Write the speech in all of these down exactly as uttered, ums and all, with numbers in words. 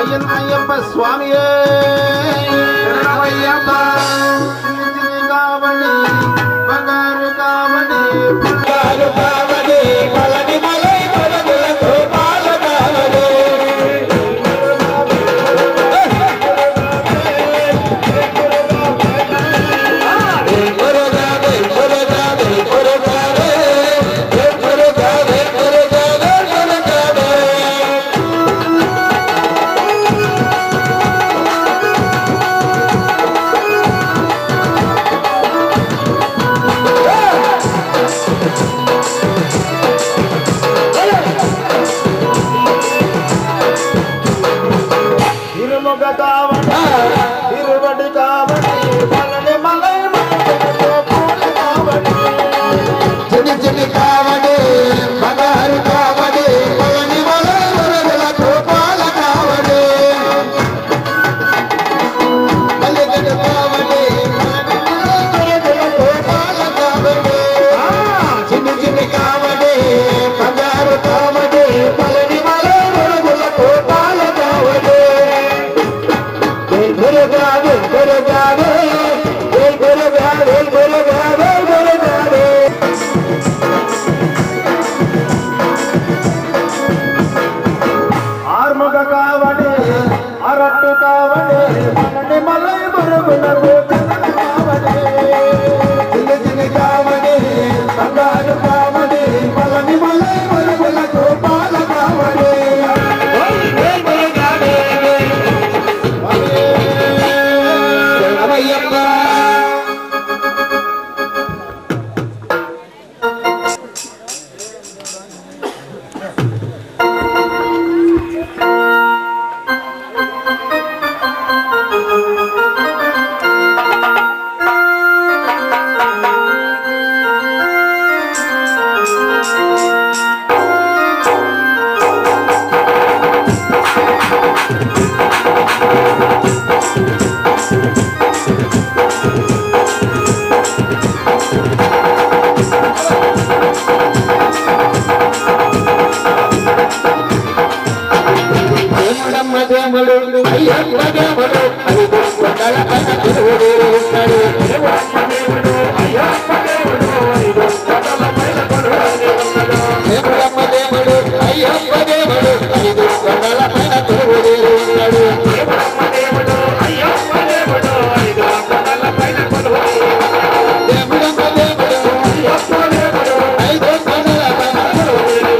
అయ్యన్ అయ్యప్ప స్వామియే శరణమయ్యప్ప కావడి బంగారు కావడి బంగారు కావడి పలని మలై పలములతో పాల కావడి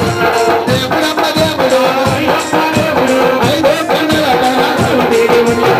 Thank you.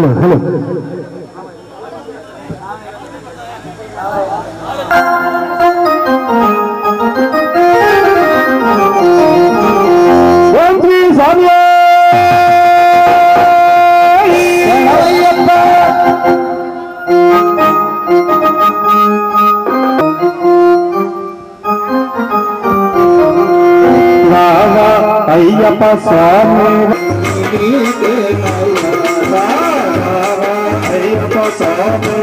హలో హలో ఓం శ్రీ స్వామి అయ్యప్ప స్వామి అయ్యప్ప స్వామి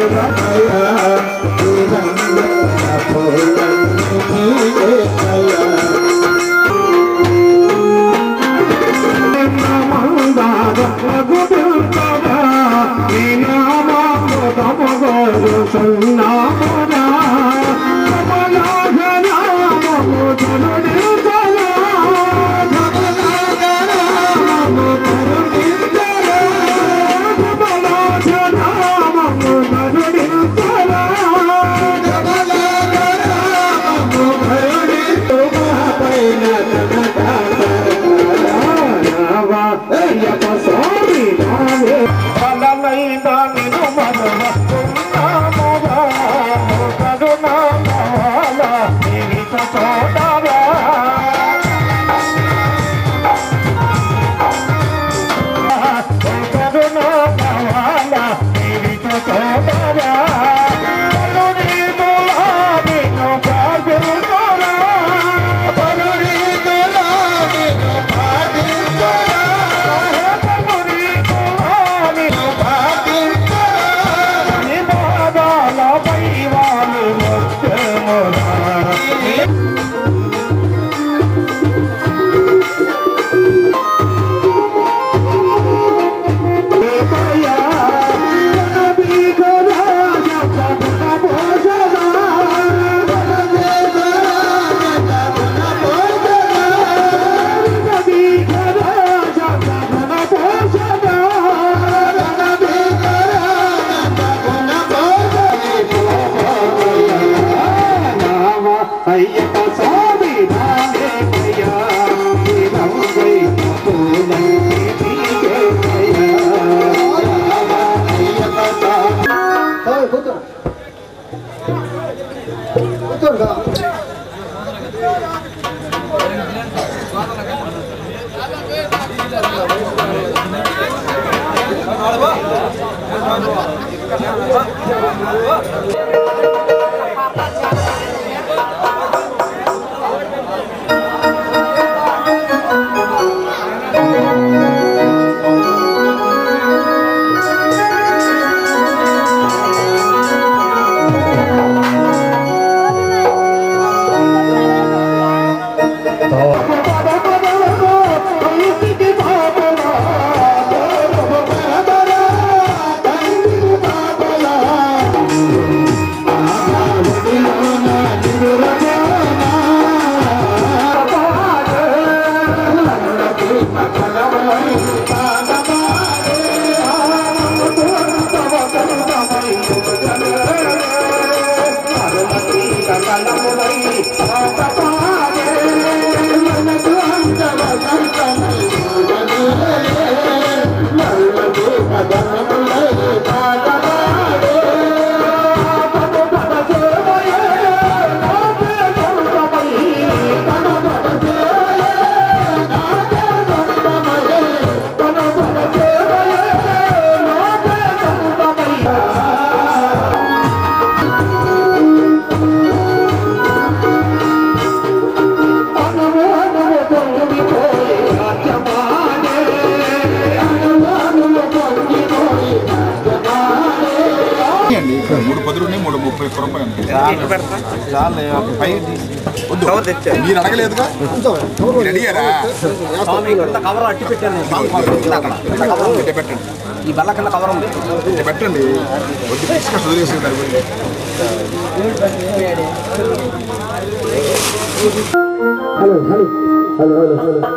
మూడు పది ఉన్నాయి మూడు ముప్పై రూపాయలు మీరు అడగలేదుగా అడిగారా కవర్ అట్టి పెట్టండి పెట్టండి ఈ బల్ల కింద కవర్ ఉంది పెట్టండి వద్దు డిస్కస్ వదిలేసి hello hello hello hello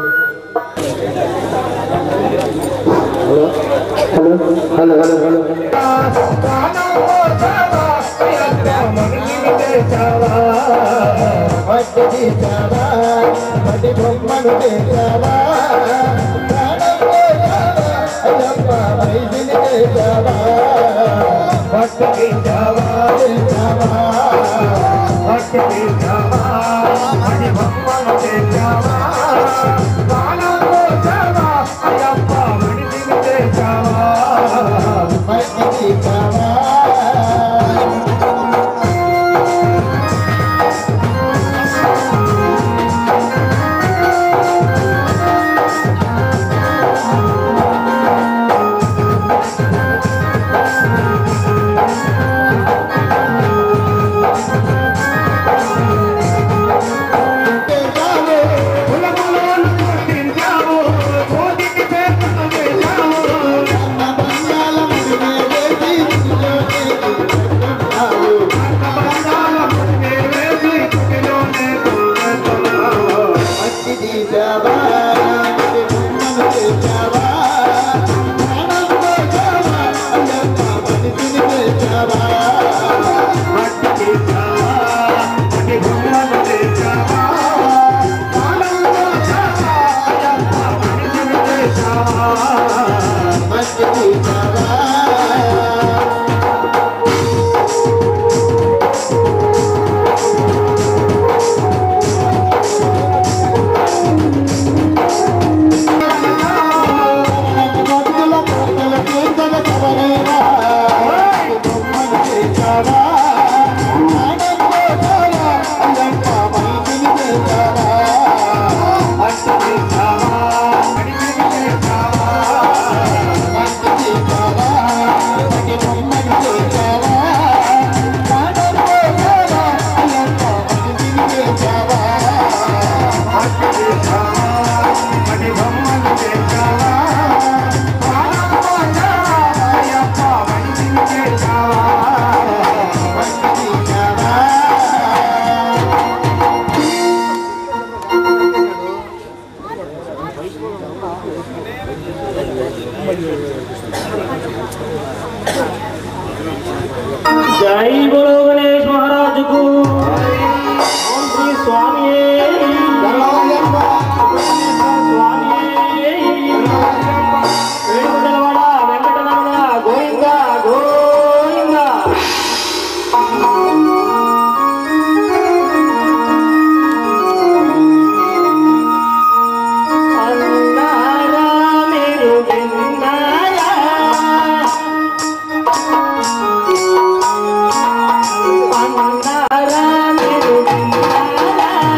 hello hello hello hello hello जावा भक्त की जावा जावा भक्त की जावा हरि भगवान के जावा गाना को जावा अयप्पा मणि दिन के जावा भक्त की जावा जय बोलो गणेश महाराज को। ओम श्री स्वामी వెంకటరమణ గోవింద గోవింద అన్నారా మీరు విన్నారా అన్నారా మీరు విన్నారా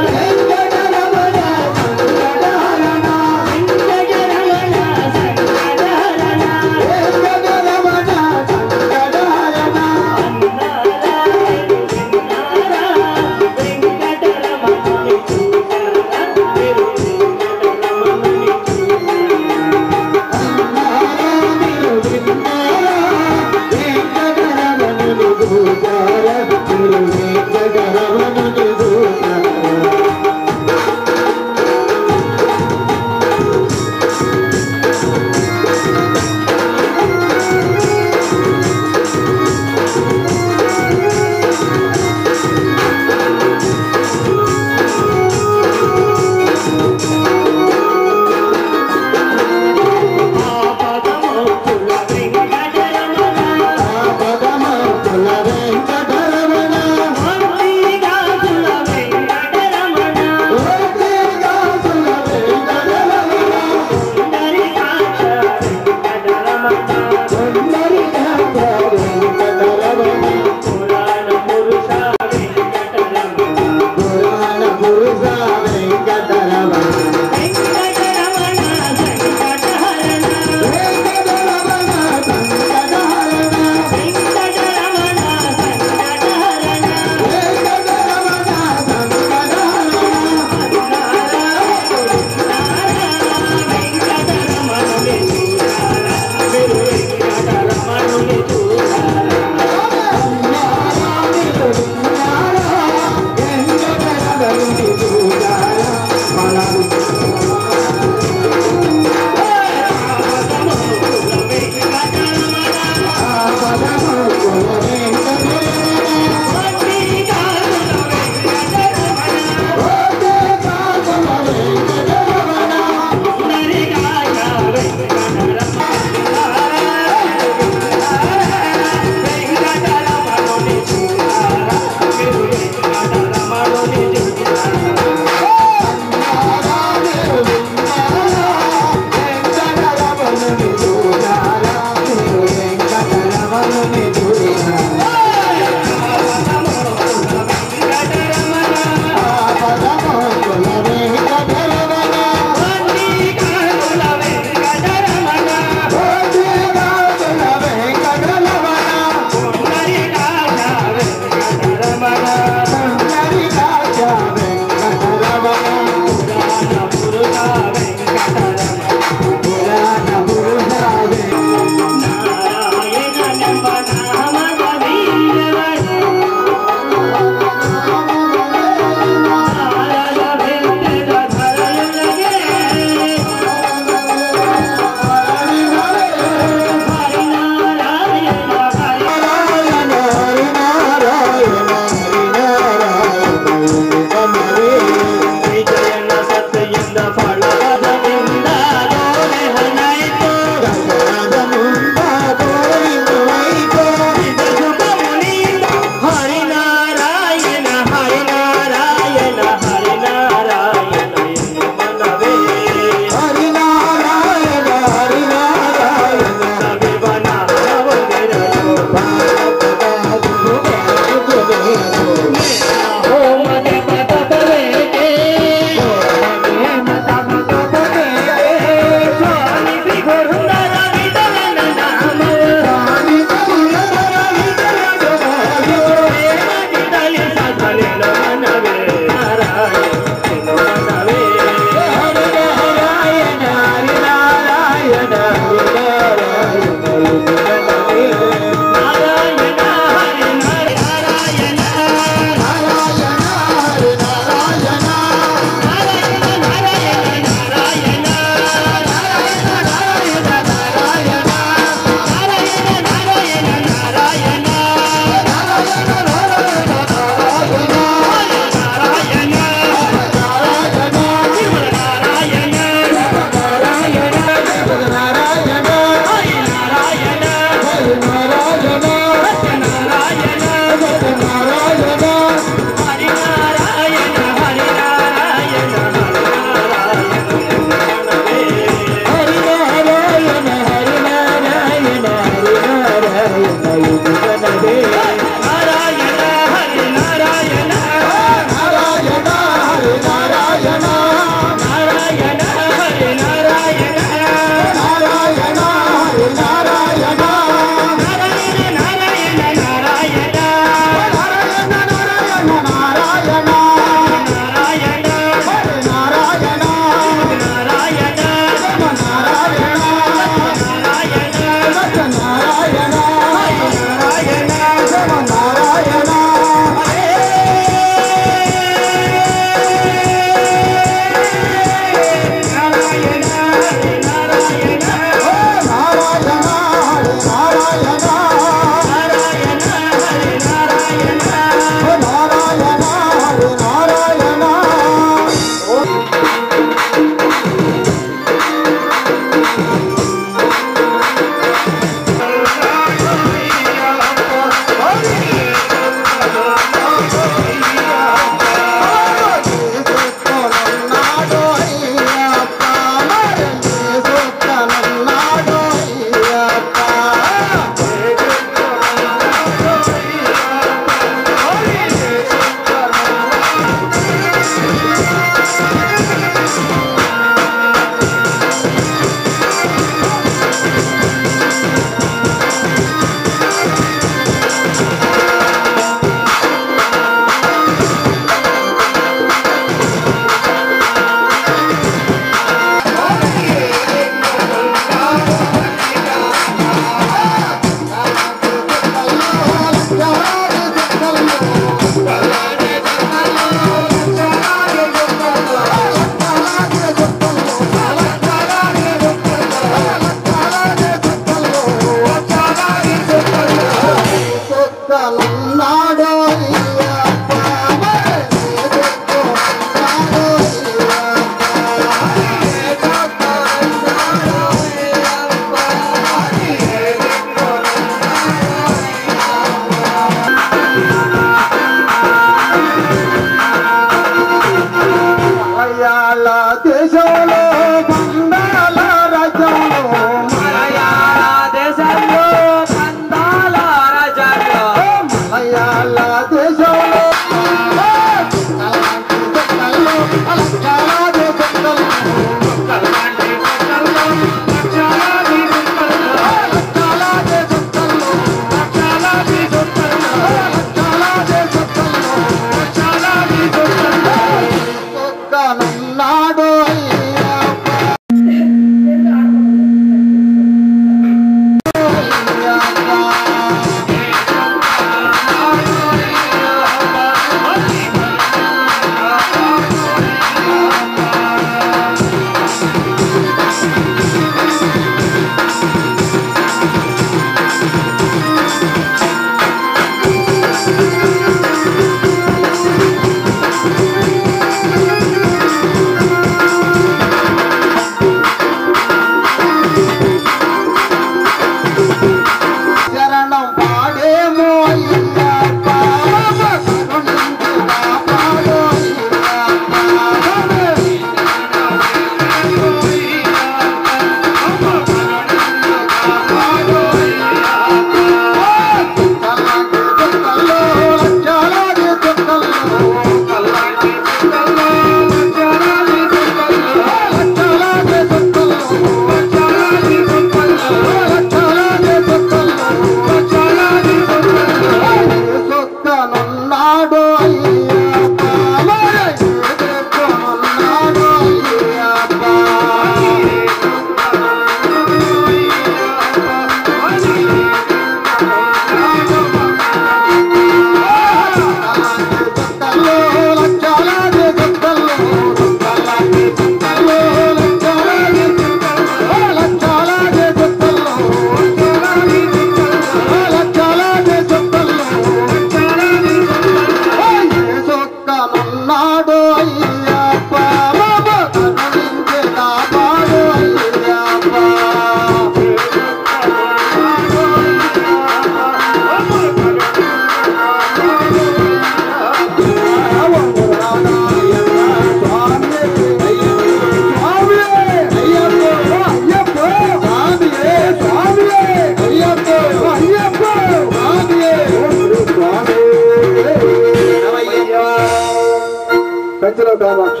కంచెలో కామాక్షి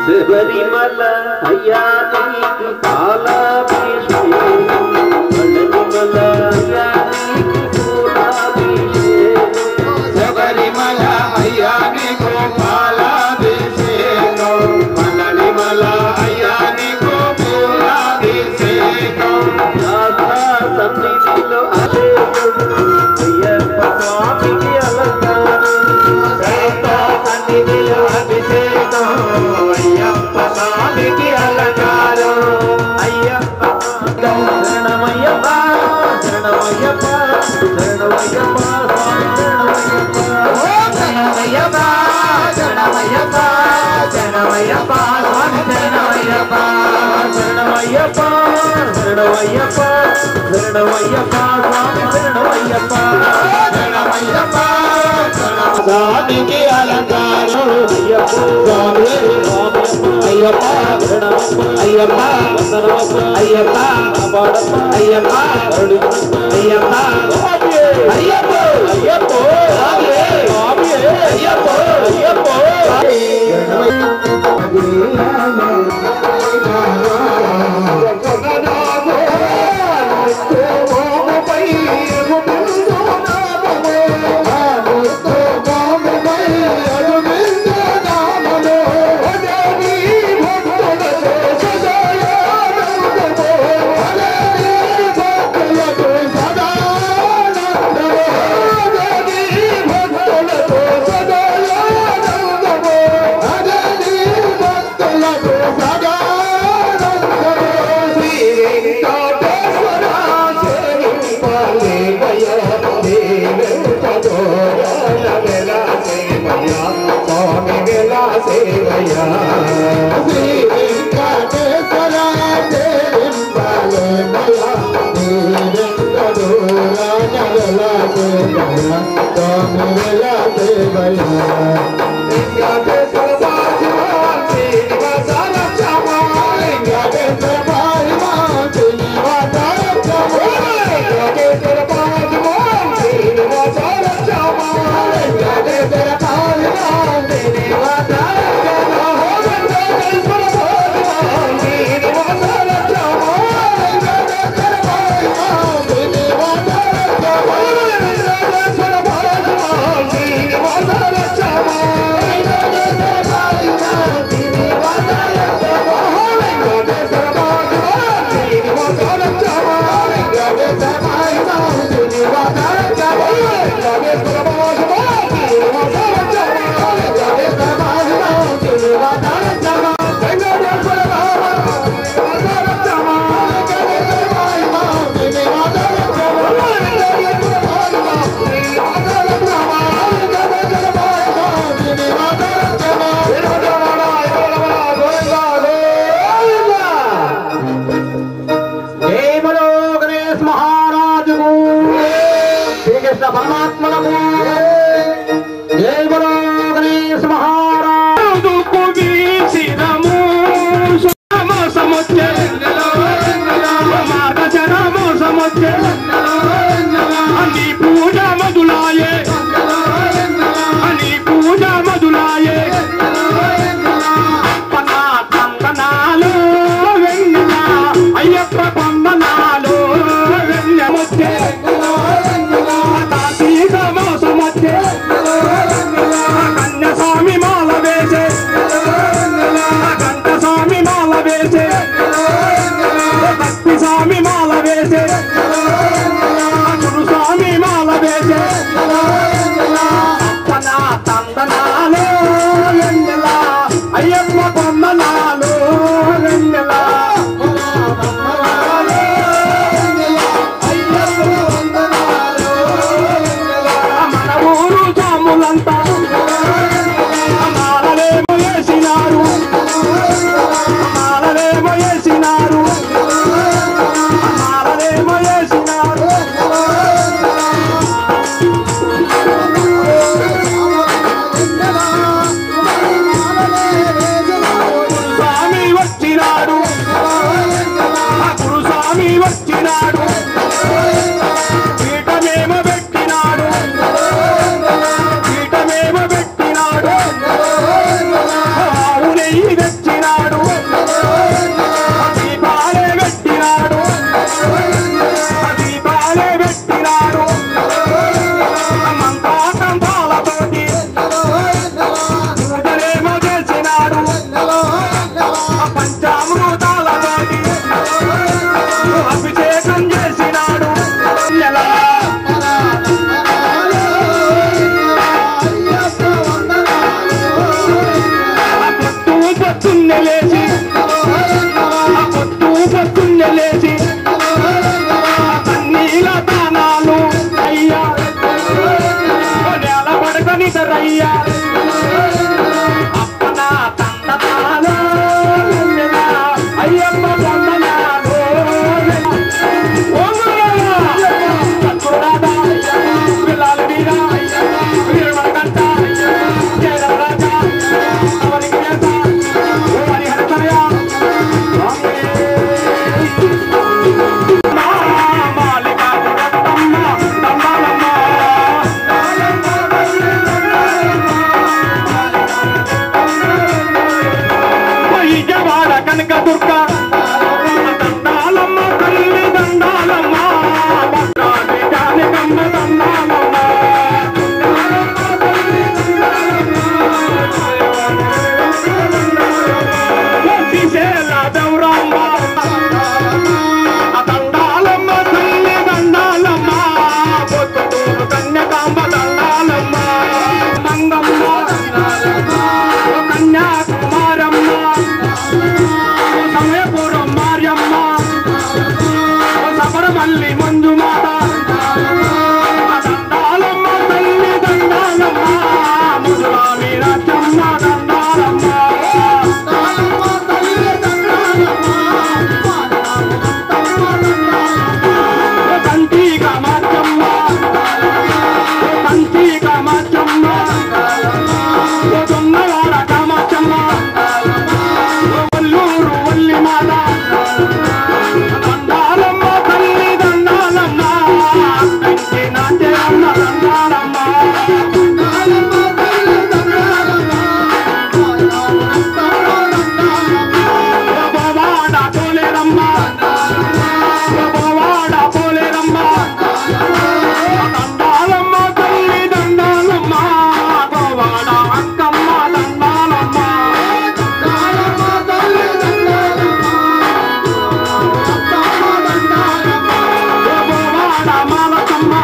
శబరిమల అయ్యా నీకు పాలాభిషేకం శబరిమల అయ్యా నీకు పూలాభిషేకం శబరిమల అయ్యా నీకు పాలాభిషేకం మలనిమల అయ్యా నీకు పూలాభిషేకం రాధా సన్నిధిలో అయ్యప్ప స్వామికి అలంకారం రాధా సన్నిధిలో అభిషేకం అయ్యప్ప స్వామికి అలంకారం అయ్యప్ప శరణమయ్యప్ప శరణమయ్యప్ప శరణమయ్యప్ప స్వామి శరణమయ్యప్ప శరణమయ్యప్ప శరణమయ్యప్ప స్వామి శరణమయ్యప్ప శరణమయ్యప్ప శరణమయ్యప్ప శరణమయ్యప్ప స్వామి శరణమయ్యప్ప శరణమయ్యప్ప స్వామికి అలంకారం అయ్యప్ప స్వామి అయ్యప్ప శరణమప్ప అయ్యప్ప వందనమప్ప అయ్యప్ప కాపాడప్ప అయ్యప్ప కరుణించప్ప అయ్యప్ప అయ్యప్ప అయ్యప్ప స్వామి అయ్యప్ప అయ్యప్ప పరమాత్మలకు జై బలో గణేశ మహారాజు కుబీసిరము సమో సముచ్చే మాత జనమో సముచ్చే అని పూజ మధులాయే అని పూజ మధులాయే పనా తందనాలు వెన్నెల అయ్యప్ప పొందనాలు వెన్నెముచ్చే కన్యస్వామి మాల వేసే కంఠస్వామి మాల వేసే భక్తి స్వామి మాల వేసే గురుస్వామి మాల వేసే అప్పనా తందనాలు వెన్నెల అయ్యప్ప పొందనాలు వెన్నెల మాలలేమో వేసినారు మాలలేమో వేసినారు మాలలేమో వేసినారు స్వామి వచ్చినాడు గురుస్వామి వచ్చినాడు పీఠమేమో పెట్టినాడు పీఠమేమో పెట్టినాడు ఆవు నెయ్యి తెచ్చిన పొద్దున్నెలేసి పొద్దు పొద్దున్నెలేసి కన్నీల దానాలు అయ్యా నేల పడకని రయ్యా అప్పన తండనాలు అయ్యప్ప తండనాలు పిల్లలు వీరా వీరమణ కంట జయరాజా అవరికి చేత ఓరి హరతయ మాలిక పురత్తమ్మ దండాలమ్మ విజయవాడ కనక దుర్గ దండాలమ్మ తల్లి దండాలమ్మ జానకమ్మ దండాలమ్మ శ్రీశైల దౌరాంబ దండాలమ్మ తల్లి దండాలమ్మ పొద్దుటూరు కన్యకాంబ దండాలమ్మ మంగమ్మ కన్యాకుమారమ్మ సమయపురం మార్యమ్మ సబరమల్లి మంజుమాత దండాలమ్మ తల్లి దండాలమ్మ ముదురామి రాజమ్మ దండాలమ్మ కంటిక మార్చమ్మ కంటిక మార్చమ్మ దొన్నవాడ కామాచమ్మ వల్లూరు వల్లి మాత దండాలమ్మ తల్లి దండాలమ్మ కంటి నాట్యమ్మ దండాలమ్మ గోవాడ పోలేరమ్మ గోవాడ పోలేరమ్మ దండాలమ్మ తల్లి దండాలమ్మ గోవాడ అక్కమ్మ దండాలమ్మ గోవాడ మాలకమ్మ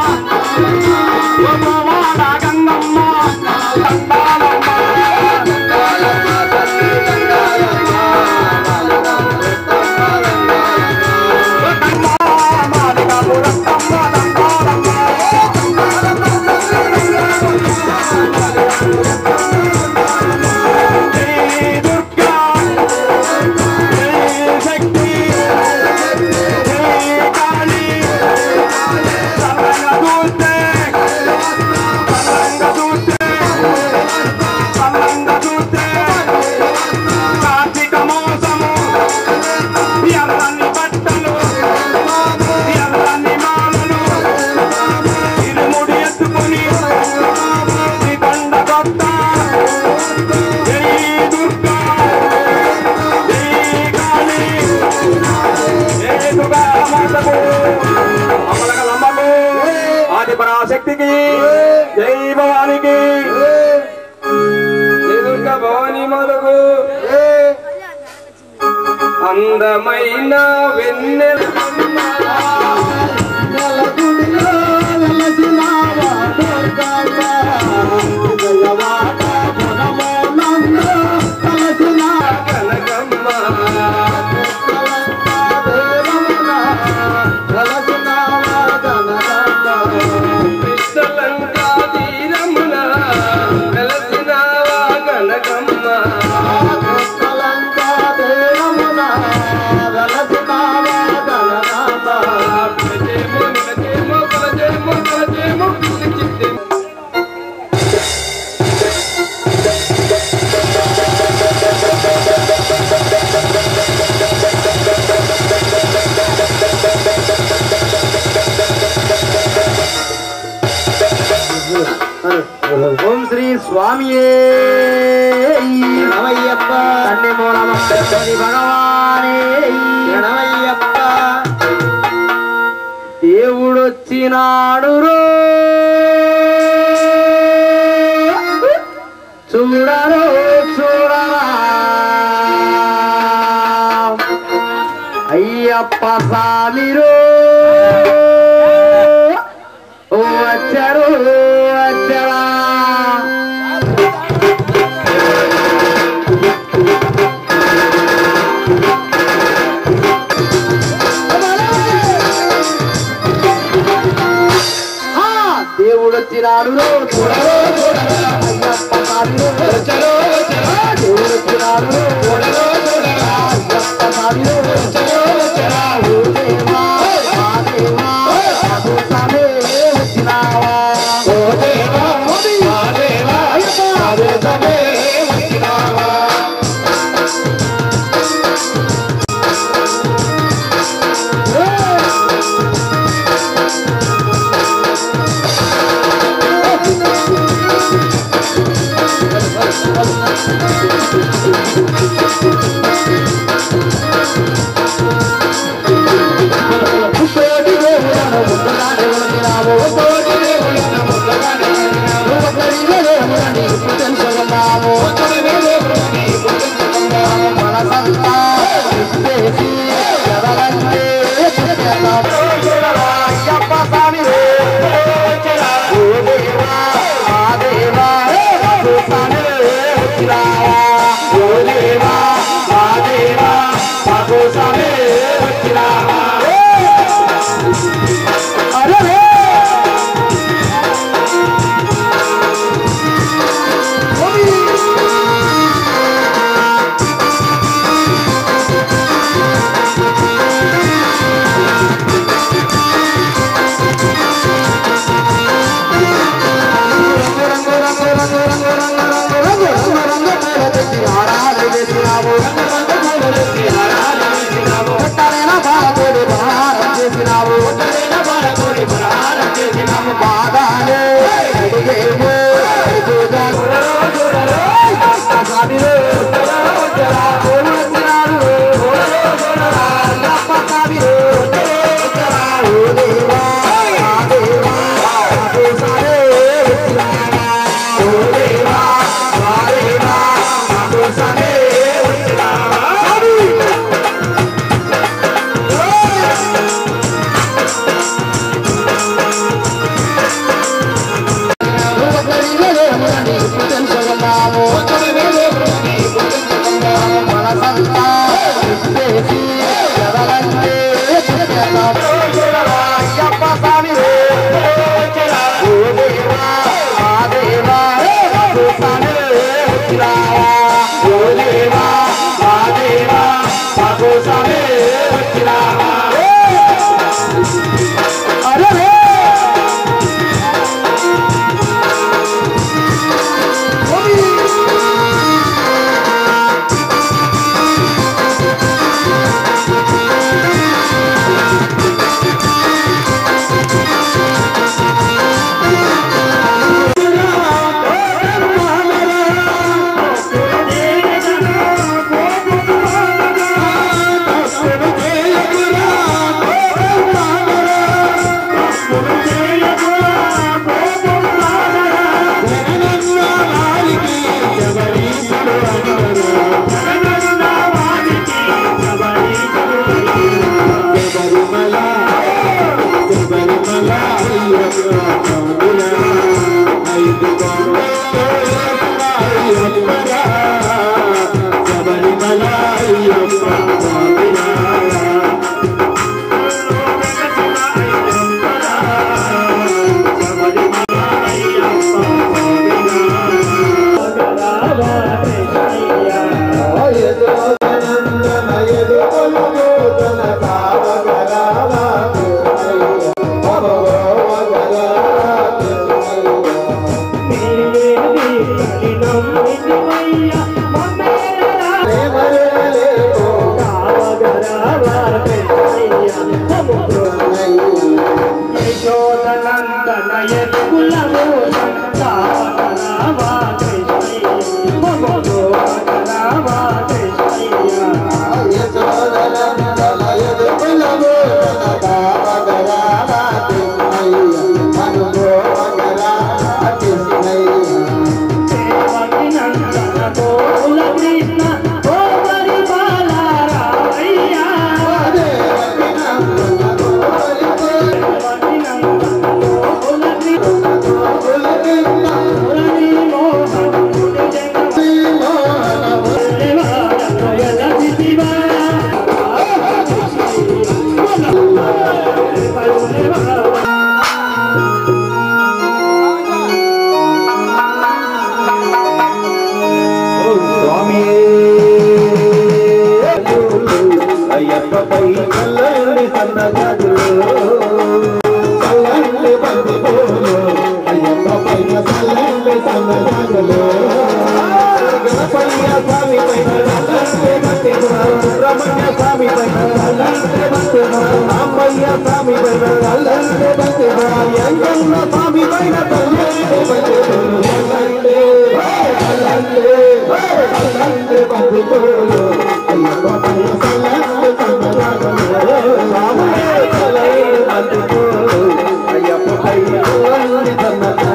గోవాడ గంగమ్మ దండాలమ్మ మాలిక పురత్తమ్మ దండాలమ్మ జై దుర్గా జై శక్తి జై కాళీ సల్లంగా చూస్తే సల్లంగా చూస్తే సల్లంగా చూస్తే కార్తీక మోసము ఎర్రని బట్టలు ఎర్రని మాలలు ఇరుముడి ఎత్తుకొని ఈ కొండ కొత్త జై దుర్గా జై కాళీ జై దుర్గా మాతకు అమలగలమ్మకు ఆది పరాశక్తికి జై భవానికి జై దుర్గా భవాని మాతకు అందమైన వెన్నెల కృష్ణలంకా తీరమున వెలసినావా కనకమ్మ ఓం శ్రీ స్వామియే నమయ్యప్ప తండ్రి మూలమని భగవానే నమయ్యప్ప దేవుడొచ్చినాడు రో చూడరో చూడరా అయ్యప్ప స్వామిరో వచ్చరు వచ్చరా వచ్చినాడు రో చూడరో చూడరా అయ్యప్ప స్వామిలో వచ్చరో వచ్చరా దేవుడు వచ్చినాడు రో చూడరో చూడరా అయ్యప్ప స్వామిలో వచ్చరో వచ్చరా ఓ దేవా మా దేవా మాకు స్వామి వచ్చినావా ఓ దేవా మా దేవా అయ్యప్ప మాకు స్వామి వచ్చినావా మన రామయ్య స్వామి పైన అల్లంటే భక్తితో ఎంకన్న స్వామి పైన తల్లంటే భక్తితో అల్లంటే అల్లంటే అల్లంటే భక్తితో అయ్యప్ప పైన తల్లంటే సంగరాగలో రామయ్య తల్లంటే భక్తితో అయ్యప్ప పైన తల్లంటే సంగరాగలో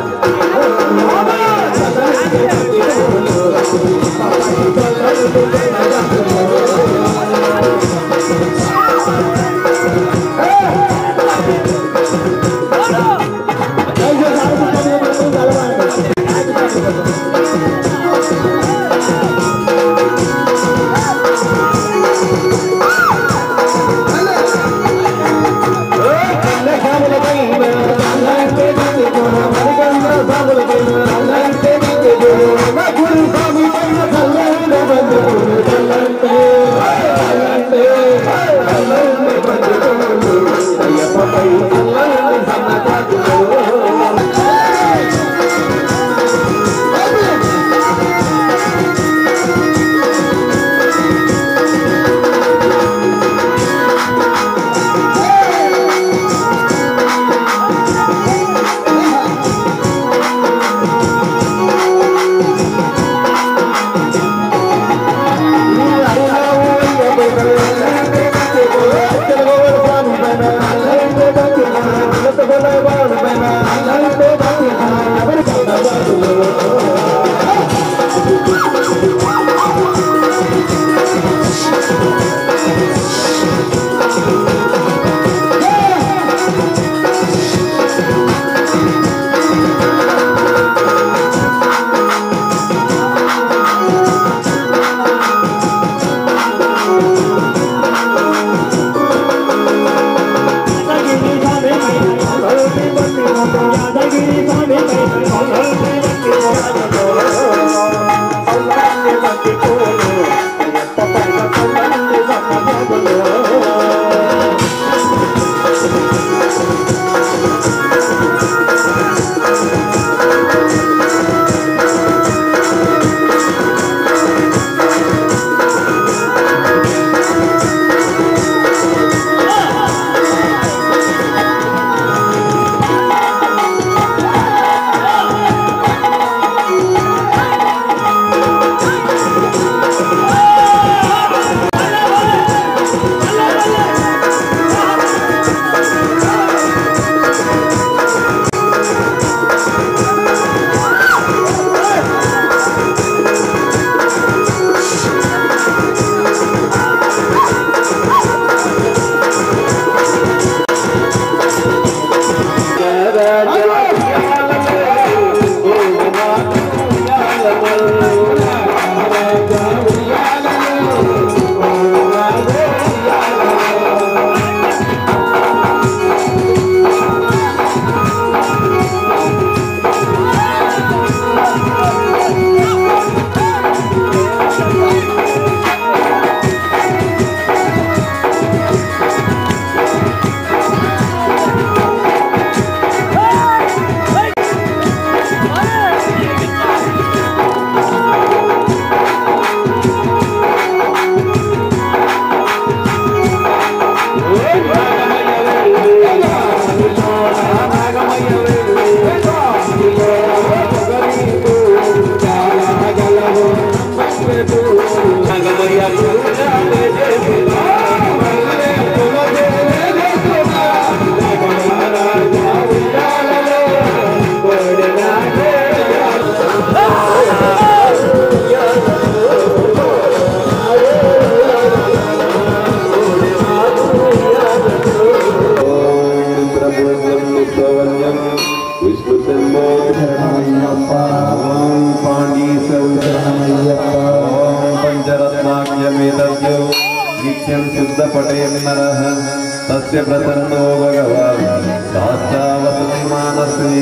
नित्यं शुद्धपठयन्नरः तस्य प्रसन्नो भगवान् साक्षावसति मानसे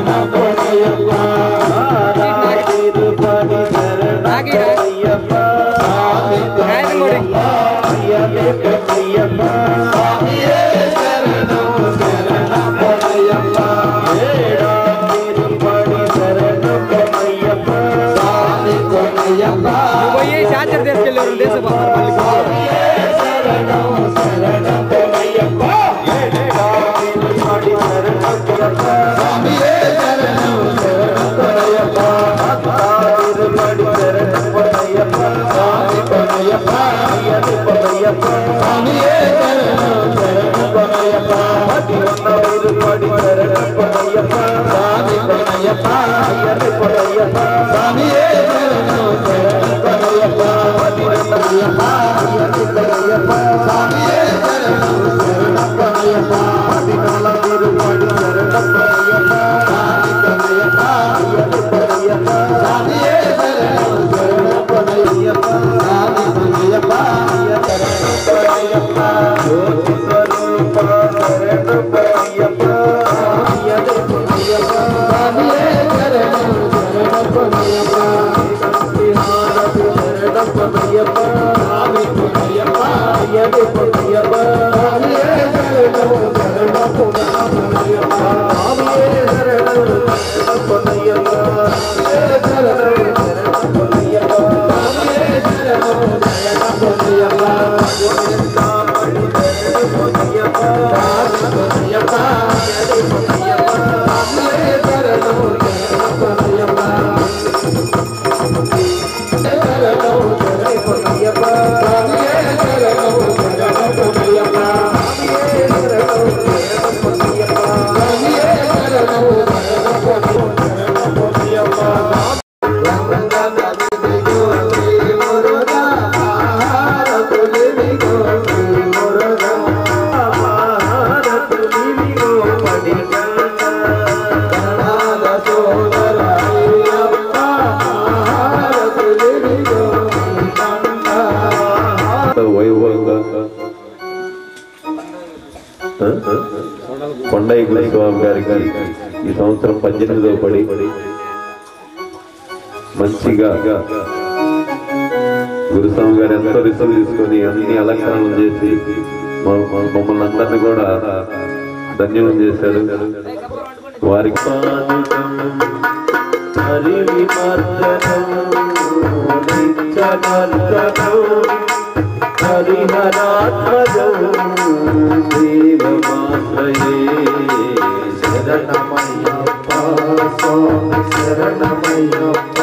Lagi dah. అయ్యప్ప అయ్యప్ప స్వామియే శరణం శరణప్ప అయ్యప్ప అయ్యప్ప అయ్యప్ప స్వామియే శరణం శరణప్ప అయ్యప్ప పదినాల తిరుపతి శరణప్ప అయ్యప్ప అయ్యప్ప అయ్యప్ప స్వామియే శరణం శరణప్ప అయ్యప్ప అయ్యప్ప శరణప్ప అయ్యప్ప జ్యోతి స్వరూప శరణప్ప అయ్యప్ప అయ్యప్ప స్వామియే శరణం శరణప్ప అయ్యప్ప శరణప్ప అయ్యప్ప అయ్యప్ప అయ్యప్ప అయ్యప్ప స్వామియే శరణం శరణప్ప అయ్యప్ప స్వామియే శరణం శరణప్ప అయ్యప్ప శరణం శరణప్ప అయ్యప్ప స్వామియే శరణం శరణప్ప అయ్యప్ప కొండయ్య స్వామి గారికి ఈ సంవత్సరం పద్దెనిమిదవ పడి మంచిగా గురుస్వామి గారు ఎంతో రిసర్వ్ తీసుకొని అన్ని అలంకరణలు చేసి మమ్మల్ని అందరినీ కూడా ధన్యం చేశారు. వారికి హరిహరాత్మజం దేవమాశ్రయే శరణమయ్యప్ప స్వామి శరణమయ్యప్ప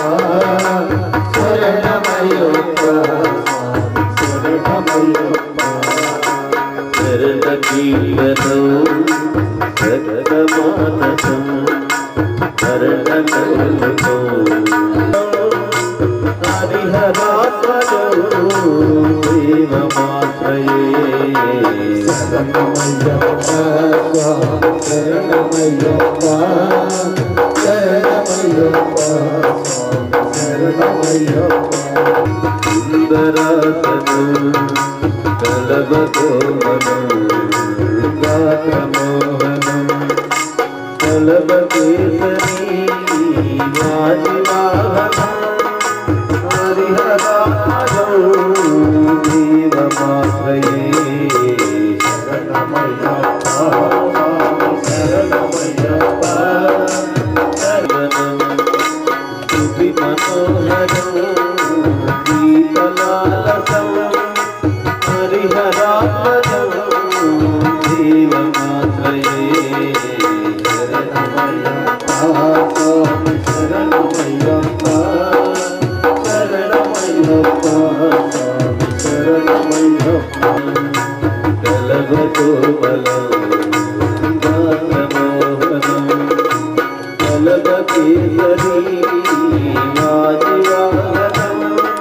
శరణమయ్యప్ప శరణమయ్యప్ప శరణ కీర్తనం శరణమానసం శరణకల్పం హరిహరాత్మజం దేవమాశ్రయే శరణమయ్యప్ప శరణమయ్యప్ప శరణమయ్యప్ప శరణమయ్యప్ప సుందరాసనం కలవకోమనం గాత్రమోహనం కలవకేసరీ వాజివాహనం హరిహరాత్మజం దేవమాశ్రయే శరణమయ్యప్ప శరణమయ్యప్ప శరణం స్తుతి మనోహరం గీతలాలసం హరిహరాత్మజం దేవమాశ్రయే శరణమయ్యప్ప శరణమయ్యప్ప శరణమయ్యప్ప శరణమయ్యప్ప కలవకోమలం గాత్రమోహనం కలవకేసరీ వాజివాహనం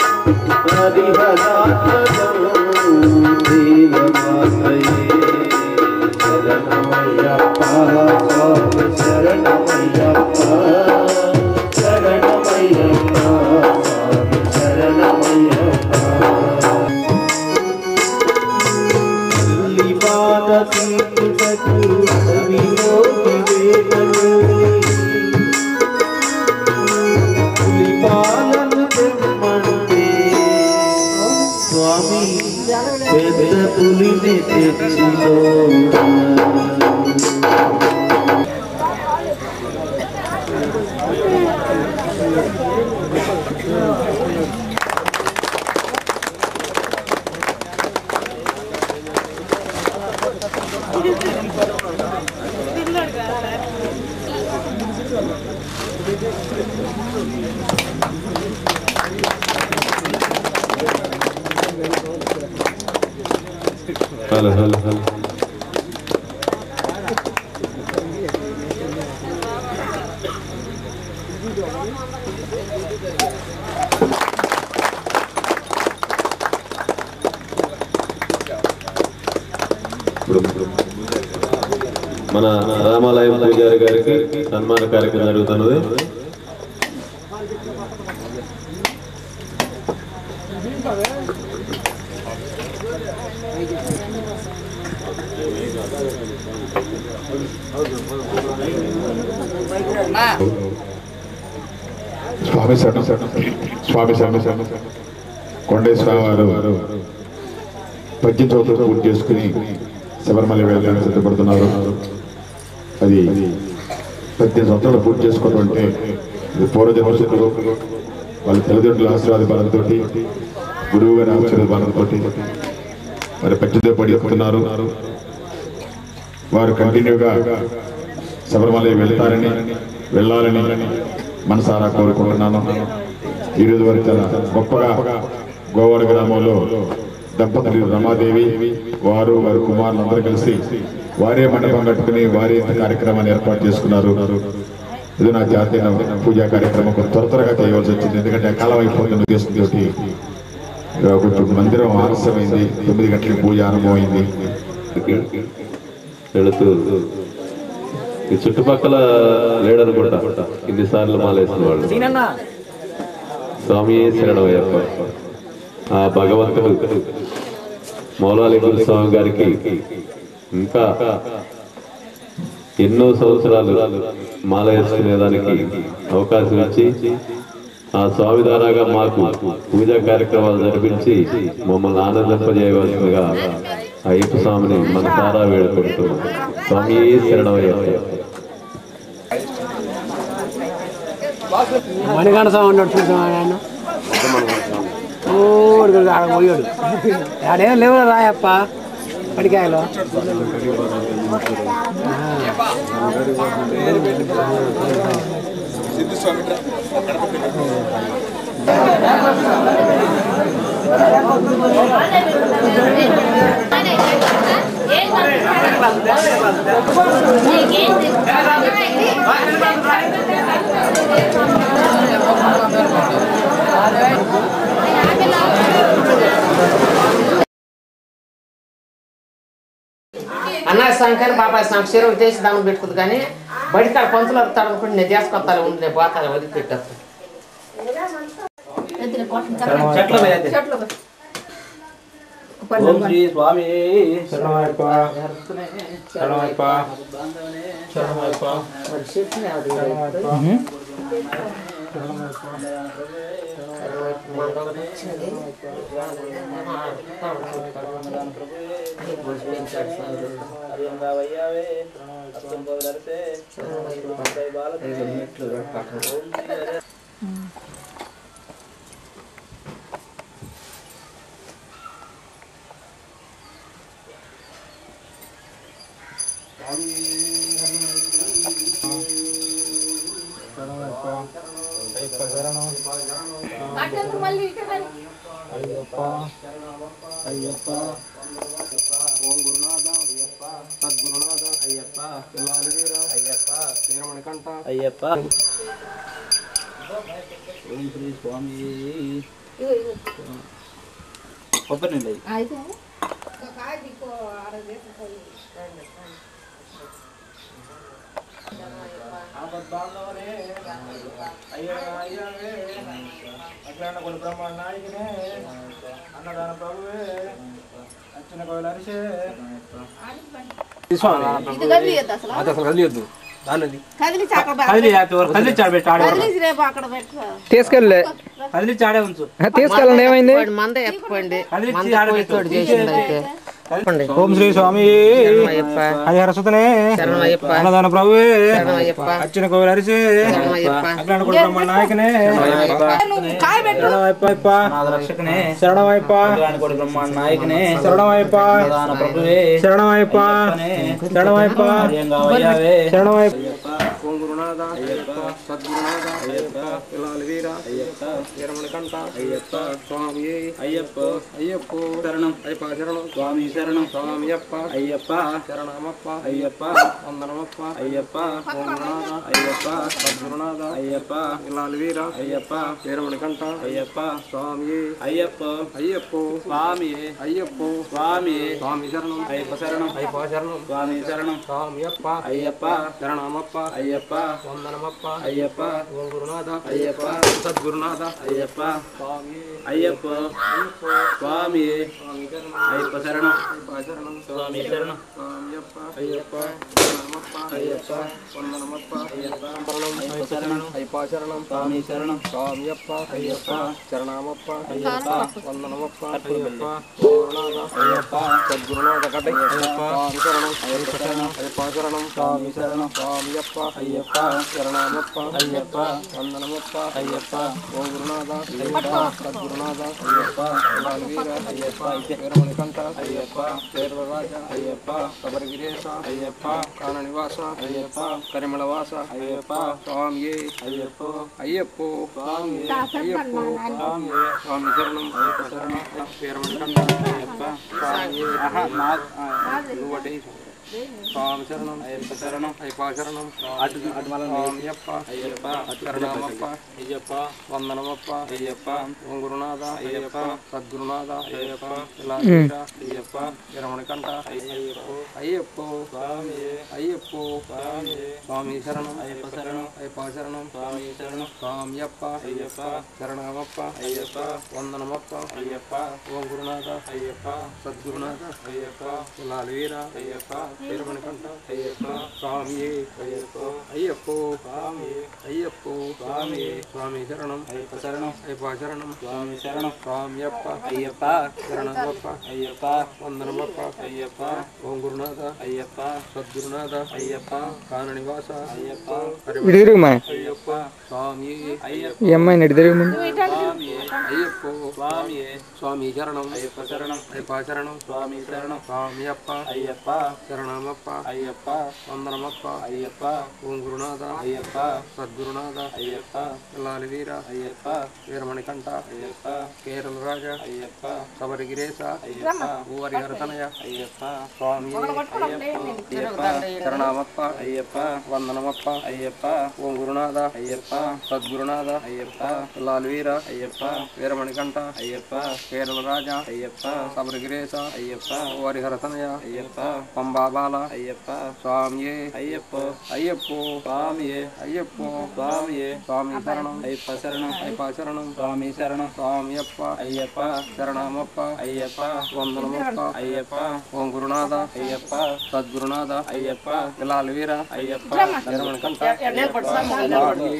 హరిహరాత్మజం దేవమాశ్రయే శరణమయ్యప్ప స్వామి శరణమయ్యప్ప శరణమయ్యప్ప స్వామి శరణమయ్యప్ప పాదీపుటకు వినోది పులిపాలను తెమ్మంటే స్వామి పెద్ద పులిని తెచ్చిలో హలో హలో హలో మన రామాలయం పూజారి గారికి సన్మాన కార్యక్రమం జరుగుతున్నది. స్వామి శరణం స్వామి శరణం శరణం కొండేశ్వర వారు పద్యం చౌతులు పూర్తి చేసుకుని శబరిమల వెళ్ళడానికి సిద్ధపడుతున్నారు. అది పద్దెనిమిది సంవత్సరాలు పూర్తి చేసుకోవడం అంటే ఇది పూర్వజన్మసుకులు వాళ్ళ తల్లిదండ్రుల ఆశీర్వాద బలంతో గురువు గారి ఆశీర్వాద బలంతో మరి పద్దెనిమిది పడి ఎక్కుతున్నారు. వారు కంటిన్యూగా శబరిమల వెళ్తారని వెళ్ళాలని మనసారా కోరుకుంటున్నాను. ఈరోజు వారు చాలా గొప్పగా గోవాడ గ్రామంలో దంపతులు రమాదేవి వారు వారి కుమారులు అందరూ కలిసి వారే మండపం కట్టుకుని వారే కార్యక్రమాన్ని ఏర్పాటు చేసుకున్నారు. ఇది నా జాతీయ పూజా కార్యక్రమం త్వర త్వరగా చేయవలసి వచ్చింది. ఎందుకంటే కాలం అయిపోతున్న ఉద్దేశంతో కొంచెం మందిరం ఆలస్యమైంది. తొమ్మిది గంటలకు పూజ ఆరంభమైంది. వెళుతూ ఈ చుట్టుపక్కల లేడనుకుంటా ఇన్నిసార్లు మాలేసిన వాళ్ళు. స్వామి శరణమయ్యప్ప. ఆ భగవంతుడు మౌలాలింగుల స్వామి గారికి ఇంకా ఎన్నో సంవత్సరాలు మాల వేసుకునేదానికి అవకాశం ఇచ్చి ఆ స్వామి ద్వారాగా మాకు పూజా కార్యక్రమాలు జరిపించి మమ్మల్ని ఆనందింపజేయవలసిందిగా అయ్యప్ప స్వామిని మనసారా వేడుకుంటున్నాం. స్వామి శరణమయ్యప్ప. మణికంఠ స్వామి ఉన్నాడు చూసాం ఆయన పోయాడు. ఆడేం లేవు రాయప్ప పడికాయలు. అన్న సంఖ్యను బాబాయ్ సంఖ్య చెరువు చేసి దాన్ని పెట్టుకుంది కానీ బడికాడ పంతులు వస్తాడు అనుకుంటే నేను తీసుకొస్తాను ఉంది నేను పోతాను వదిలిపెట్టేస్తాను. ఓం శ్రీ స్వామి శరణమయ్యప్ప శరణమయ్యప్ప శరణమయ్యప్ప అయ్యప్ప అయ్యప్ప ఓం గురునాథ అయ్యప్ప సద్గురునాథ అయ్యప్ప పిల్లాలివీర అయ్యప్ప వీరమణికంఠ అయ్యప్ప. ఓం శ్రీ స్వామి కొబ్బరి నీళ్ళు అఖిలాండ కొన్ని బ్రహ్మాండ నాయకునే అన్నదాన ప్రభువే అచ్చిన కోయిల హరిషే. అసలు కదిలియద్దు తీసుకెళ్ళి కదిలిచ్చి ఆడే ఉంచు. తీసుకెళ్ళండి. ఏమైంది? మంద ఎప్పండి. ఓం శ్రీ స్వామి హరిహర సుతనే అన్నదాన ప్రభువే అచ్చిన కోవిల హరిషే అఖిలాండ కోటి బ్రహ్మాండ నాయకనే శరణమయ్యప్ప రక్షకనే శరణమయ్యప్ప కోటి బ్రహ్మాండ నాయకనే శరణమయ్యప్ప ప్రభువే శరణమయ్యప్ప శరణమయ్యప్ప శరణమయ్యప్ప ఓం గురునాథ అయ్యప్ప సద్గురునాథ అయ్యప్ప ఇలాల వీర అయ్యప్ప వీరమణికంఠ అయ్యప్ప స్వామి అయ్యప్ప అయ్యప్ప శరణం అయ్యప్ప శరణం స్వామి శరణం స్వామియప్ప అయ్యప్ప శరణమప్ప అయ్యప్ప వందనమప్ప అయ్యప్ప ఓం గురునాథ అయ్యప్ప సద్గురునాథ అయ్యప్ప ఇలాల వీర అయ్యప్ప వీరమణికంఠ అయ్యప్ప స్వామి అయ్యప్ప అయ్యప్ప స్వామి అయ్యప్ప స్వామి స్వామి శరణం అయ్యప్ప శరణం అయ్యప్ప శరణం స్వామి శరణం స్వామియప్ప అయ్యప్ప శరణమప్ప అయ్యప్ప వందనమప్ప అయ్యప్ప ఓం గురునాథ అయ్యప్ప సద్గురునాథ అయ్యప్ప స్వామి అయ్యప్ప స్వామి అయ్యప్ప శరణం అయ్యప్ప శరణం స్వామి శరణం స్వామియప్ప అయ్యప్ప శరణమప్ప అయ్యప్ప వందనమప్ప అయ్యప్ప అయ్యప్ప శరణం అయ్యప్ప శరణం స్వామి శరణం స్వామియప్ప అయ్యప్ప శరణమప్ప అయ్యప్ప వందనమప్ప అయ్యప్ప గురునాథ అయ్యప్ప సద్గురునాథ కటై అయ్యప్ప స్వామి శరణం అయ్యప్ప శరణం అయ్యప్ప శరణం స్వామి శరణం స్వామియప్ప అయ్యప్ప శరణమప్ప అయ్యప్ప వందనమప్ప అయ్యప్ప ఓం గురునాథ అయ్యప్ప సద్గురునాథ అయ్యప్ప వీర అయ్యప్ప వీరమణికంఠ అయ్యప్ప వీరరాజ అయ్యప్ప శబరిగిరీశ అయ్యప్ప కాననివాస అయ్యప్ప కరిమళవాస అయ్యప్ప స్వామి అయ్యప్ప అయ్యప్ప స్వామి అయ్యప్ప స్వామి స్వామి శరణం అయ్యప్ప శరణం వీరమణికంఠ అయ్యప్ప స్వామి నువ్వటి స్వామి శరణం అయ్యప్ప శరణం అయ్యప్ప శరణం స్వామియప్ప అయ్యప్ప శరణమప్ప అయ్యప్ప వందనమప్ప అయ్యప్ప ఓం గురునాథ అయ్యప్ప సద్గురునాథ అయ్యప్ప వీర అయ్యప్ప వీరమణికంఠ అయ్యప్ప అయ్యప్ప స్వామి అయ్యప్ప స్వామి స్వామి శరణం అయ్యప్ప శరణం అయ్యప్ప శరణం స్వామి శరణం స్వామియప్ప అయ్యప్ప శరణమప్ప అయ్యప్ప వందనమప్ప అయ్యప్ప ఓం గురునాథ అయ్యప్ప సద్గురునాథ అయ్యప్ప వీర అయ్యప్ప వీరమణికంఠ అయ్యప్ప స్వామి అయ్యప్ప అయ్యప్ప స్వామి అయ్యప్ప స్వామి స్వామి శరణం అయ్యప్ప శరణం అయ్యప్ప శరణం స్వామి శరణం స్వామియప్ప అయ్యప్ప శరణమప్ప అయ్యప్ప వందనమప్ప అయ్యప్ప ఓం గురునాథ అయ్యప్ప సద్గురునాథ అయ్యప్ప కాననివాస అయ్యప్ప అయ్యప్ప స్వామి అయ్యప్ప స్వామి అయ్యప్ప స్వామి స్వామి శరణం అయ్యప్ప శరణం అయ్యప్ప శరణం స్వామి శరణం స్వామియప్ప అయ్యప్ప శరణమప్ప అయ్యప్ప వందనమప్ప అయ్యప్ప ఓం గురునాథ అయ్యప్ప సద్గురునాథ అయ్యప్ప ఇలాల వీర అయ్యప్ప వీరమణికంఠ అయ్యప్ప కేరళ రాజ అయ్యప్ప శబరిగిరీశ అయ్యప్ప ఓవరిహరతనయ అయ్యప్ప స్వామి అయ్యప్ప శరణమప్ప అయ్యప్ప వందనమప్ప అయ్యప్ప ఓం గురునాథ అయ్యప్ప సద్గురునాథ అయ్యప్ప ఇలాల వీర అయ్యప్ప వీరమణికంఠ అయ్యప్ప కేరళ రాజ అయ్యప్ప శబరిగిరీశ అయ్యప్ప ఓవరిహరతనయ అయ్యప్ప పంబాబాల అయ్యప్ప స్వామి అయ్యప్ప అయ్యప్ప స్వామి అయ్యప్ప స్వామి స్వామి శరణం అయ్యప్ప శరణం అయ్యప్ప శరణం స్వామి శరణం స్వామియప్ప అయ్యప్ప శరణమప్ప అయ్యప్ప వందనమప్ప అయ్యప్ప ఓం గురునాథ అయ్యప్ప సద్గురునాథ అయ్యప్ప ఇలాల వీర అయ్యప్ప వీరమణికంఠ స్వామి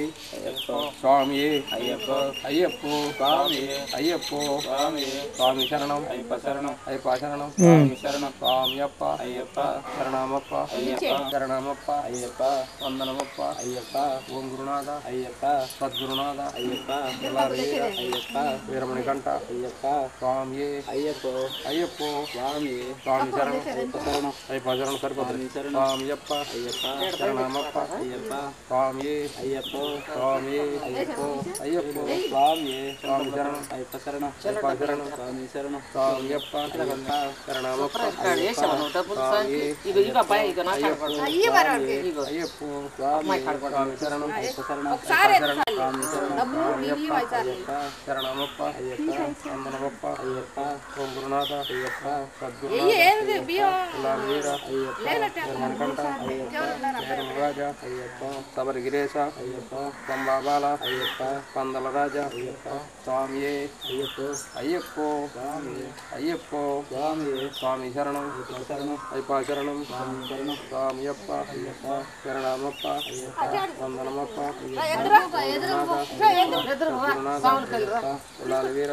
స్వామి అయ్యప్ప అయ్యప్ప స్వామి అయ్యప్ప స్వామి స్వామి శరణం అయ్యప్ప శరణం అయ్యప్ప శరణం స్వామి శరణం స్వామియప్ప అయ్యప్ప శరణమప్ప అయ్యప్ప శరణమప్ప అయ్యప్ప వందనమప్ప అయ్యప్ప ఓం గురునాథ అయ్యప్ప సద్గురునాథ అయ్యప్ప ఇలాల వీర అయ్యప్ప వీరమణికంఠ అయ్యప్ప స్వామి అయ్యప్ప అయ్యప్ప స్వామి స్వామి శరణం అయ్యప్ప శరణం అయ్యప్ప శరణం సరిపోతుంది స్వామియప్ప అయ్యప్ప శరణమప్ప అయ్యప్ప స్వామి అయ్యప్ప స్వామి అయ్యప్ప అయ్యప్ప స్వామి స్వామి శరణం అయ్యప్ప శరణం అయ్యప్ప శరణం స్వామి శరణం స్వామియప్ప శరణమప్ప అయ్యప్ప స్వామి అయ్యప్ప స్వామి శరణం అయ్యప్ప శరణం స్వామి శరణం స్వామియప్ప అయ్యప్ప శరణమప్ప అయ్యప్ప వందనమప్ప అయ్యప్ప ఓం గురునాథ అయ్యప్ప సద్గురునాథ వీర అయ్యప్ప వీరమణికంఠ అయ్యప్ప వీరరాజ అయ్యప్ప శబరిగిరీశ అయ్యప్ప పంబాబాల అయ్యప్ప పందల రాజ అయ్యప్ప స్వామి అయ్యప్ప అయ్యప్ప స్వామి అయ్యప్ప స్వామి స్వామి శరణం శరణం అయ్యప్ప శరణం స్వామి శరణం స్వామియప్ప అయ్యప్ప శరణమప్ప అయ్యప్ప వందనమప్ప ఇలాల వీర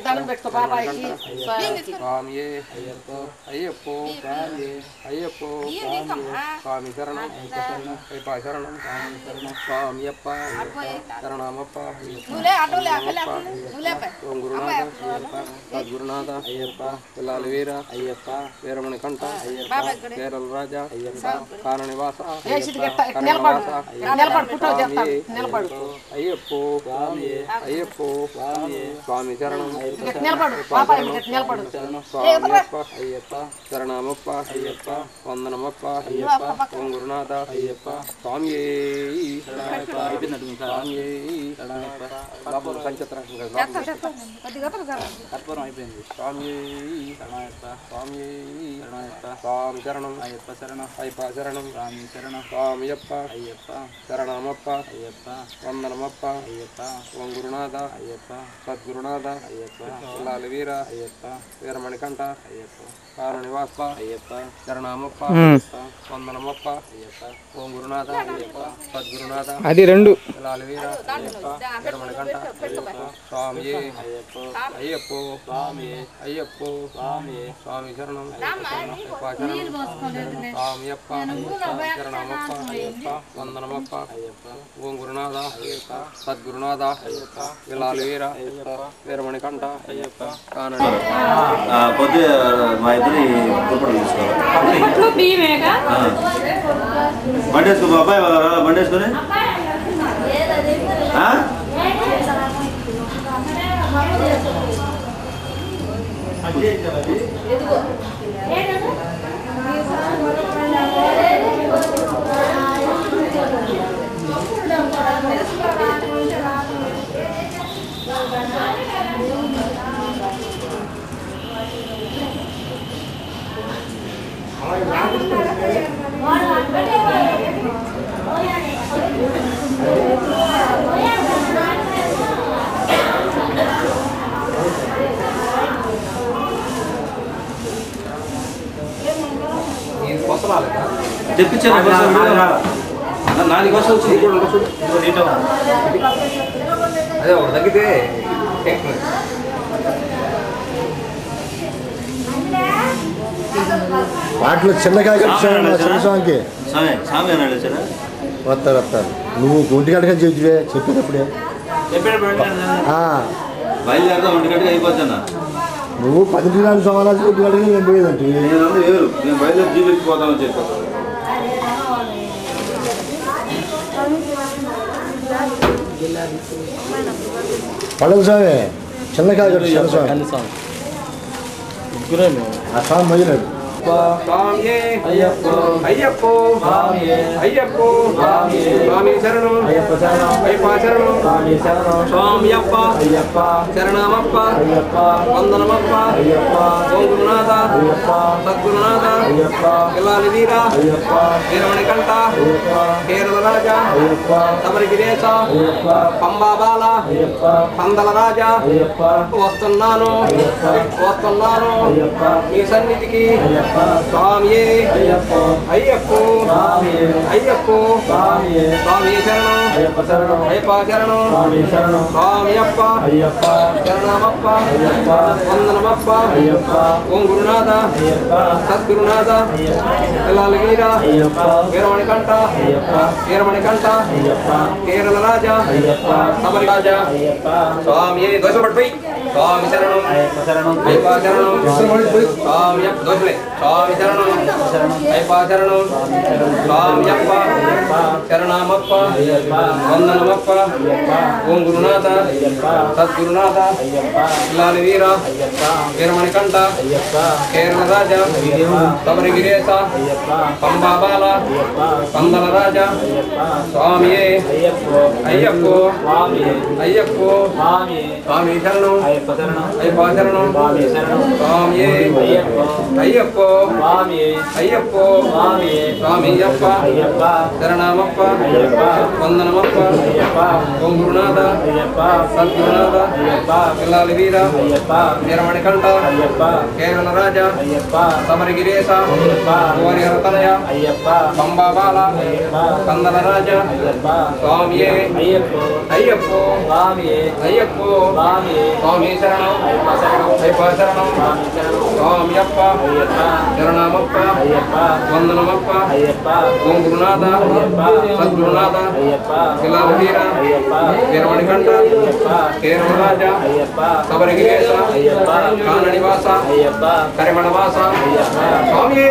స్వామి అయ్యప్ప అయ్యప్ప స్వామి అయ్యప్ప స్వామి శరణం అయ్యప్ప శరణం అయ్యప్ప శరణం స్వామి శరణం స్వామియప్ప శరణమప్ప ఓం గురునాథ అయ్యప్ప సద్గురునాథ అయ్యప్ప పిల్లాలి వీర అయ్యప్ప వీరమణి కంఠ అయ్యప్ప కేరళ రాజా అయ్యప్ప కారణనివాస అయ్యప్పో అయ్యప్పో స్వామి శరణం అయ్యప్ప శరణమప్ప అయ్యప్ప వందనమప్ప అయ్యప్ప ఓం గురునాథ అయ్యప్ప స్వామి స్వామి పంచత్ర కర్పూరం అయిపోయింది. స్వామి స్వామి స్వామి శరణం అయ్యప్ప శరణం అయ్యప్ప శరణం స్వామి శరణం స్వామి అప్ప అయ్యప్ప శరణమప్ప అయ్యప్ప వందనమప్ప అయ్యప్ప ఓం గురునాథ అయ్యప్ప సద్గురునాథ అయ్యప్ప పిల్లాలి వీర అయ్యప్ప వీరమణికంఠ అయ్యప్ప కారణనివాస అయ్యప్ప శరణమప్ప అయ్యప్ప వందనమప్ప అయ్యప్ప ఓం గురునాథ అయ్యప్ప సద్గురునాథ అది రెండు పిల్లాలి వీర అయ్యప్ప వీరమణికంఠ అయ్యప్ప స్వామి అయ్యప్ప అయ్యప్పో స్వామి అయ్యప్పో స్వామి స్వామి శరణం అయ్యప్ప శరణం స్వామి అప్ప శరణమప్ప అయ్యప్ప వందనమప్ప అయ్యప్ప ఓం గురునాథ అయ్యప్ప సద్గురునాథ అయ్యప్ప పిల్లాలి వీర అయ్యప్ప వీరమణికంఠ అయ్యప్ప కానడి పొద్దు మా ఇద్దరి దుప్పట్లు తీసుకోవాలి. బండేసుకో బాబాయ్ బండేసుకొని తెప్పించాను నాలుగు కోసం వచ్చింది. అదే ఒకటి తగ్గితే వాటిలో చిన్నకాయ చిన్నస్వామికి స్వామి అన్నాడు సార్ వస్తారు వస్తారు నువ్వు ఒంటి గంటగా చెప్తే చెప్పేటప్పుడే బయలుదేరదా ఒంటి గంటగా అయిపోతున్నా. నువ్వు పది నాలుగు సంవత్సరాలు ఒంటి గంటగా నేను పోయేదంటే నేను వేరు నేను బయలుదేరి జీవించిపోతామని చెప్పాను. పడవ స్వామి చిన్నకాయ చిన్నస్వామి ఆ స్వామి మయ్యనాడు స్వామి అయ్యప్ప అయ్యప్ప అయ్యప్ప స్వామి శరణం అయ్యప్ప శరణం అయ్యప్ప శరణం స్వామి శరణం స్వామి అప్ప అయ్యప్ప శరణమప్ప అయ్యప్ప వందనమప్ప అయ్యప్ప ఓం గురునాథ అయ్యప్ప సద్గురునాథ అయ్యప్ప పిల్లాలి వీర అయ్యప్ప వీరమణికంఠ అయ్యప్ప కేరళ రాజా అయ్యప్ప శబరిగిరీశ అయ్యప్ప పంబా బాల అయ్యప్ప పందల రాజా అయ్యప్ప వస్తున్నాను వస్తున్నాను అయ్యప్ప మీ సన్నిధికి స్వామి అయ్యప్ప అయ్యప్ప స్వామి అయ్యప్ప స్వామి స్వామి శరణం అయ్యప్ప శరణం అయ్యప్ప శరణం స్వామి శరణం స్వామి అప్ప అయ్యప్ప శరణమప్ప అయ్యప్ప వందనమప్ప అయ్యప్ప ఓం గురునాథ అయ్యప్ప సద్గురునాథ అయ్యప్ప పిల్లాలి వీర అయ్యప్ప వీరమణికంఠ అయ్యప్ప వీరమణికంఠ అయ్యప్ప కేరళ రాజా అయ్యప్ప శబరి రాజా అయ్యప్ప స్వామి దోష పడిపోయి స్వామి శరణం అయ్యప్ప శరణం అయ్యప్ప శరణం స్వామి దోషలే స్వామి శరణం అయ్యప్ప శరణం స్వామి అప్ప శరణమప్ప వందనమప్ప ఓం గురునాథ సద్గురునాథ పిల్లాలి వీర వీరమణికంఠ కేరళ రాజా శబరిగిరీశ పంబా బాల పందల రాజా స్వామి అయ్యప్ప అయ్యప్ప స్వామి శరణం అయ్యప్ప శరణం స్వామి అయ్యప్ప అయ్యప్ప స్వామి అప్ప శరణమప్ప వందనమప్ప ఓం గురునాథ సద్గురునాథ పిల్లాలి వీర వీరమణికంఠ కేరళ రాజా శబరిగిరీశ తనయ పంబా బాల కందల రాజా స్వామి అయ్యప్ప అయ్యప్ప స్వామి శరణం అయ్యప్ప శరణం స్వామి అప్ప శరణమప్ప వందనమప్ప ఓం గురునాథ సద్గురునాథ పిల్లాలి వీర వీరమణికంఠ కేరళరాజ సబరిగిరేశ కాననివాస కరిమణవాస స్వామి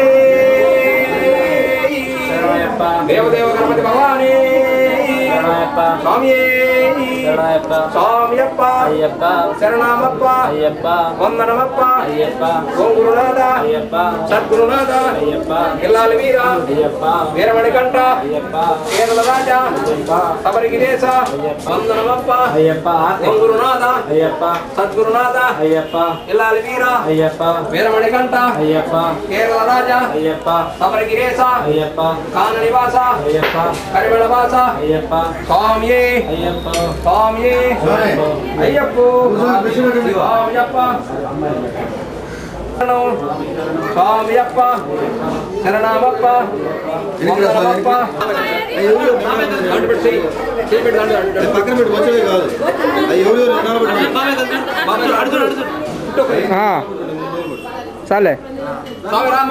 దేవదేవ గణపతి భగవాని స్వామి స్వామియప్ప శరణమప్ప వందనమప్ప ఓం గురునాథ సద్గురునాథ ఇల్లాలి వీర వీరమణికంఠ కేరళ రాజ సబరిగిరేశ వందనమప్ప ఓం గురునాథ సద్గురునాథ ఇల్లాలి వీర వీరమణికంఠ కేరళ రాజ సబరిగిరేశ కాననివాస కరిమళవాస స్వామియే స్వామియే అయ్యప్ప స్వామియప్ప స్వామియప్ప శరణమప్ప వందనమప్ప పక్కన పెట్టి వచ్చేవి కాదు చాలే స్వామి రామ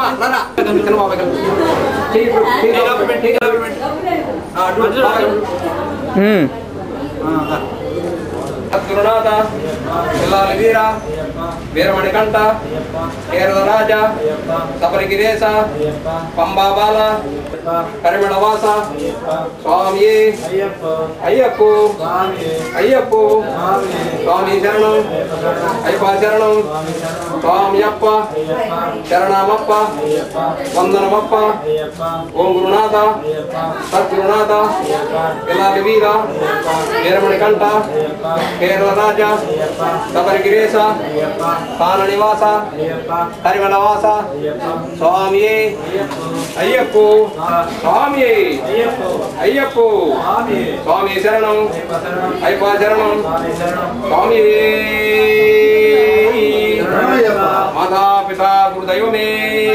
సద్గురునాథ ఇల్లాలి వీర వీరమణికంఠ కేరళ రాజ సబరిగిరేశ పంబాబాల కరిమళవాస స్వామియే అయ్యప్ప అయ్యప్ప స్వామి శరణం అయ్యప్ప శరణం స్వామియప్ప శరణమప్ప వందనమప్ప ఓం గురునాథ సద్గురునాథ ఇల్లాలి వీర వీరమణికంఠ కేరళ రాజ సబరిగిరేశ కాననివాస కరిమళవాస స్వామియే అయ్యప్ప స్వామియే అయ్యప్ప స్వామి శరణం అయ్యప్ప శరణం స్వామియే మాతా పితా గురుదైవమే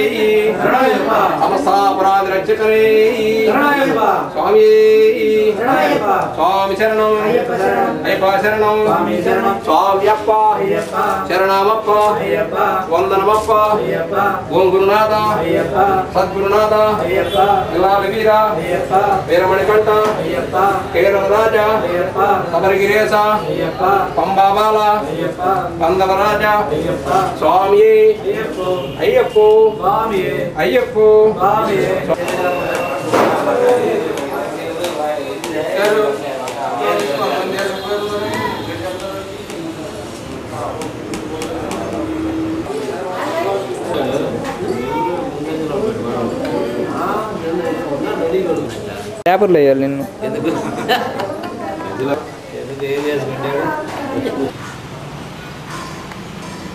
సమస్తాపరాధ రక్షకనే స్వామి స్వామి శరణం అయ్యప్ప శరణం స్వామియప్ప శరణమప్ప వందనమప్ప ఓం గురునాథ సద్గురునాథ ఇల్లాలి వీర వీరమణికంఠ కేరళ రాజ సబరిగిరేశ పంబాబాల కందవరాజ స్వామియే అయ్యప్ప అయ్యప్ప పేపర్లో వేయాలి నిన్ను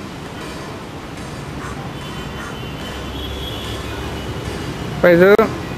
పైసలు